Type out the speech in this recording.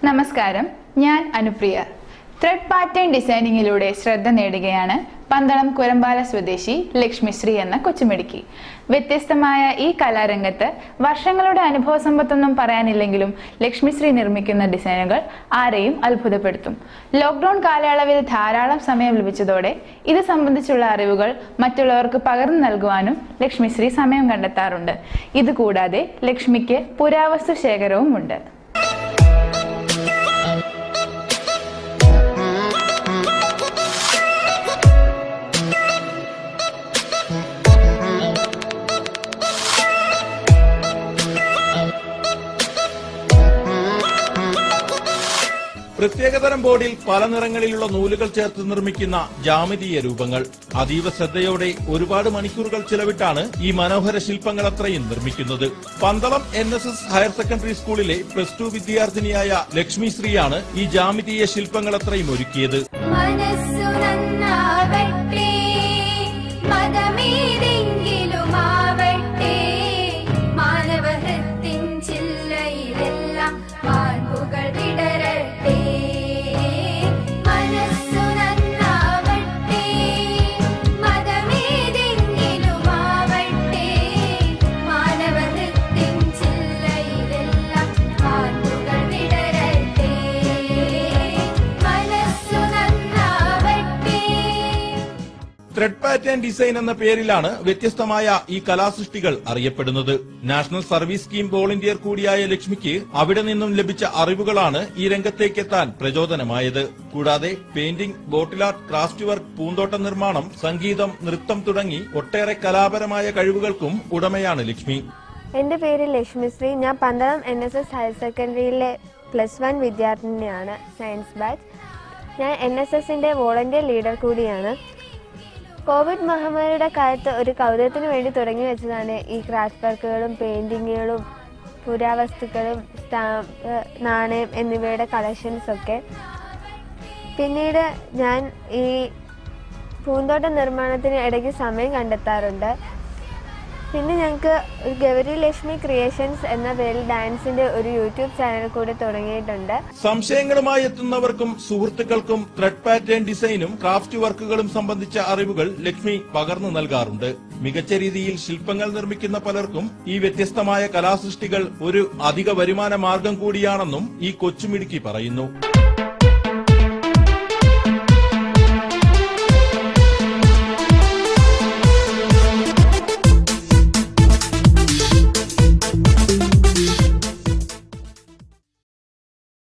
നമസ്കാരം, ഞാൻ Anupriya. Thread pattern ഡിസൈനിങ്ങിലൂടെ ശ്രദ്ധ നേടുകയാണ് പന്തളം കുരമ്പാല സ്വദേശി ലക്ഷ്മിശ്രീ എന്ന കൊച്ചുമിടുക്കി. വ്യത്യസ്തമായ ഈ കലാരംഗത്ത് വർഷങ്ങളുടെ അനുഭവ സമ്പത്തൊന്നും പറയാനില്ലെങ്കിലും ലക്ഷ്മിശ്രീ നിർമ്മിക്കുന്ന ഡിസൈനുകൾ ആരെയും അത്ഭുതപ്പെടുത്തും. ലോക്ക്ഡൌൺ കാലയളവിൽ ധാരാളം സമയം ലഭിച്ചതോടെ ഇത് സംബന്ധിച്ചുള്ള അറിവുകൾ മറ്റുള്ളവർക്ക് പകർന്നു നൽകുവാനും ലക്ഷ്മിശ്രീ സമയം കണ്ടെത്താറുണ്ട്. ഇതുകൂടാതെ ലക്ഷ്മിക്ക് പുരാവസ്തു ശേഖരവും ഉണ്ട്. പ്രത്യേകതരം ബോർഡിൽ പല നിറങ്ങളിലുള്ള നൂലുകൾ ചേർത്ത് നിർമ്മിക്കുന്ന ജാമിതീയ രൂപങ്ങൾ. അതീവ ശ്രദ്ധയോടെ ഒരുപാട് മണിക്കൂറുകൾ ചിലവിട്ടാണ് ഈ മനോഹര ശില്പങ്ങൾ അത്രയും നിർമ്മിക്കുന്നത്. പന്തളം NSS ഹയർ സെക്കൻഡറി സ്കൂളിലെ +2 വിദ്യാർത്ഥിനിയായ ലക്ഷ്മിശ്രീയാണ് ഈ ജാമിതീയ ശില്പങ്ങൾ അത്രയും ഒരുക്കിയത്. ത്രെഡ് പാറ്റേൺ ഡിസൈൻ എന്ന പേരിലാണ് വ്യത്യസ്തമായ ഈ കലാസൃഷ്ടികൾ അറിയപ്പെടുന്നത്. നാഷണൽ സർവീസ് സ്കീം വോളണ്ടിയർ കൂടിയായ ലക്ഷ്മിക്ക് അവിടെ നിന്നും ലഭിച്ച അറിവുകളാണ് ഈ രംഗത്തേക്കെത്താൻ പ്രചോദനമായത്. കൂടാതെ painting, bottle art, craft work, പൂന്തോട്ട നിർമ്മാണം, സംഗീതം, നൃത്തം തുടങ്ങി ഒട്ടേറെ കലാപരമായ കഴിവുകൾക്കും ഉടമയാണ് ലക്ഷ്മി. എന്റെ പേര് ലക്ഷ്മിശ്രീ. ഞാൻ പന്തളം NSS ഹയർ സെക്കൻഡറിയിലെ +1 വിദ്യാർത്ഥിനിയാണ്, സയൻസ് ബാച്ച്. ഞാൻ NSSന്റെ വോളണ്ടിയർ ലീഡർ കൂടിയാണ്. കോവിഡ് മഹാമാരിയുടെ കാലത്ത് ഒരു കൗതുകത്തിന് വേണ്ടി തുടങ്ങി വെച്ചതാണ് ഈ ക്രാഫ്റ്റ് വർക്കുകളും പെയിന്റിങ്ങുകളും പുരാവസ്തുക്കളും സ്റ്റാമ്പ്, നാണയം എന്നിവയുടെ കളക്ഷൻസൊക്കെ. പിന്നീട് ഞാൻ ഈ പൂന്തോട്ട നിർമ്മാണത്തിന് ഇടയ്ക്ക് സമയം കണ്ടെത്താറുണ്ട്. പിന്നെ ഞങ്ങൾക്ക് ഗൗരി ലക്ഷ്മി ക്രിയേഷൻസ് എന്ന പേരിൽ ഡാൻസിന്റെ ഒരു യൂട്യൂബ് ചാനൽ കൂടി തുടങ്ങിയിട്ടുണ്ട്. സംശയങ്ങളുമായി എത്തുന്നവർക്കും സുഹൃത്തുക്കൾക്കും ത്രെഡ് പാറ്റേൺ ഡിസൈനും ക്രാഫ്റ്റ് വർക്കുകളും സംബന്ധിച്ച അറിവുകൾ ലക്ഷ്മി പകർന്നു നൽകാറുണ്ട്. മികച്ച രീതിയിൽ ശില്പങ്ങൾ നിർമ്മിക്കുന്ന പലർക്കും ഈ വ്യത്യസ്തമായ കലാസൃഷ്ടികൾ ഒരു അധിക വരുമാന മാർഗം കൂടിയാണെന്നും ഈ കൊച്ചുമിടുക്കി പറയുന്നു.